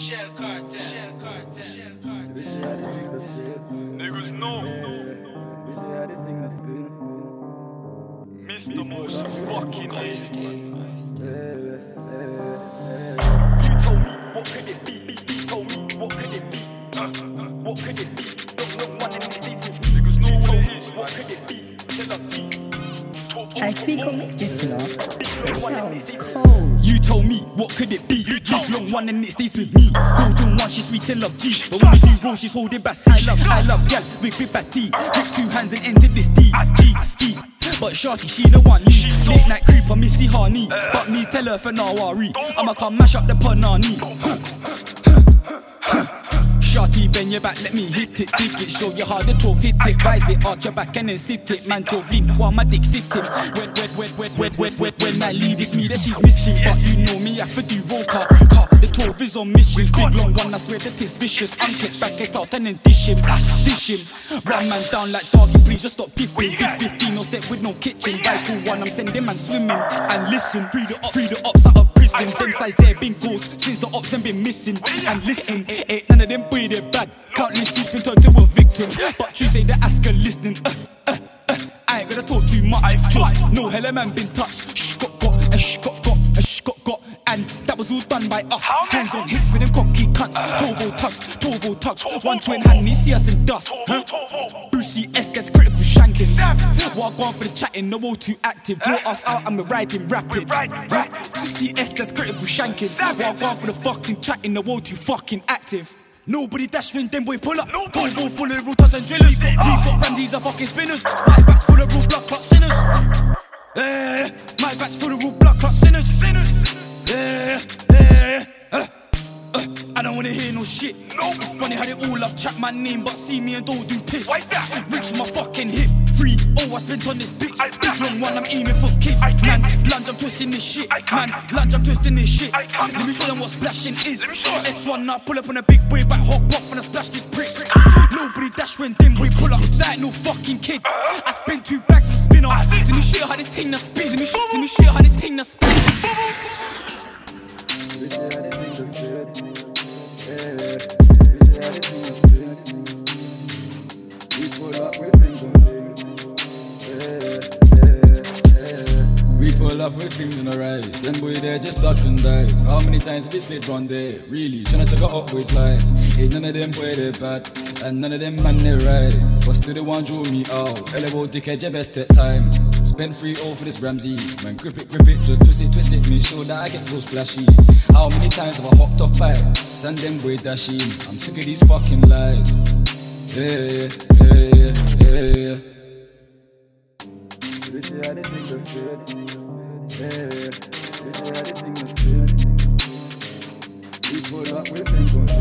Shell Cartel. Shell Cartel. Shell Cartel. Niggas know. Mr. Most fucking You told me, what could it be? You told me, what could it be? What could it be? Don't know what it is. Niggas know what it is. What could it be? I Twico mix this, you know. It sounds cold. You told me, what could it be? Big long one and it stays with me. Golden one, she's sweet and love G. But when we do roll, she's holding back. I love gal with big bad T. Grip 2 hands and enter this D. G, ski. But shorty, she no want me. Late night creeper, Missy Honey. But me tell her for now worry. I'ma come mash up the panani. Shorty, bend your back, let me hit it. Dig it, show you how the 12 hit it. Rise it, arch your back and then sit it. Man 12 lean while my dick sitting. When I leave, it's me that she's missing. But you know me, I have to do roll car. The 12 is on missions. Big long one, I swear that it's vicious. Unkick back it out and then dish him. Run man down like doggy, please just stop pipping. Big 15, no step with no kitchen. Vital one, I'm sending man swimming. And listen, free the ops out of prison. Them sides there been ghosts since the ops them been missing. And listen, ain't none of them boy they bad. Countless sheep been turned to a victim. But you say the asker listening. I ain't gonna talk too much. Just no hella man been touched. Got and that was all done by us. Hands on hips with them cocky cunts. Tovo tucks. One twin hand, me see us in dust. Brucey S gets critical shankings. While going for the chatting, no all too active. Draw us out and we're riding rapid. CS that's critical shankings. While going for the fucking chatting, no all too fucking active. Nobody dash when them boy pull up. Tovo full of routers and drillers. We got brandies are fucking spinners. My back full of real blood clot sinners. My back's full of real blood clot sinners. I don't wanna hear no shit. It's funny how they all love chat my name, but see me and don't do piss. Rich my fucking hip. Free, I spent on this bitch. Big long one, I'm aiming for kids. Man, lunge, I'm twisting this shit. Let me show them what splashing is. S1 now, pull up on a big boy, back hop off and I splash this brick. Nobody dash when them boy pull up. Like no fucking kid. I spent 2 bags for spinner. Let me show you how this thing that spin. Let me show you how this thing that spin. We pull up with things on the right. Them boy there just duck and dive. How many times have we slid round there? Really, tryna take a up with life. Ain't none of them boy they bad, and none of them man they right. But still they want draw me out. Elbow dickhead, your best at time. Spend 3-0 for this Ramsey. Man, grip it, just twist it. Make sure that I get real splashy. How many times have I hopped off bikes and them boy dashing? I'm sick of these fucking lies. Yeah. We pull up with things on